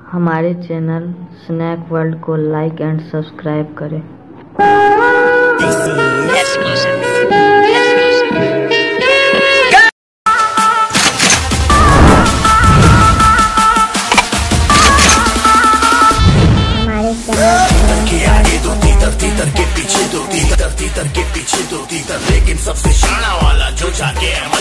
हमारे channel Snack World को like and subscribe करें। के पीछे दो तीतर, लेकिन सबसे शाना वाला जो जाके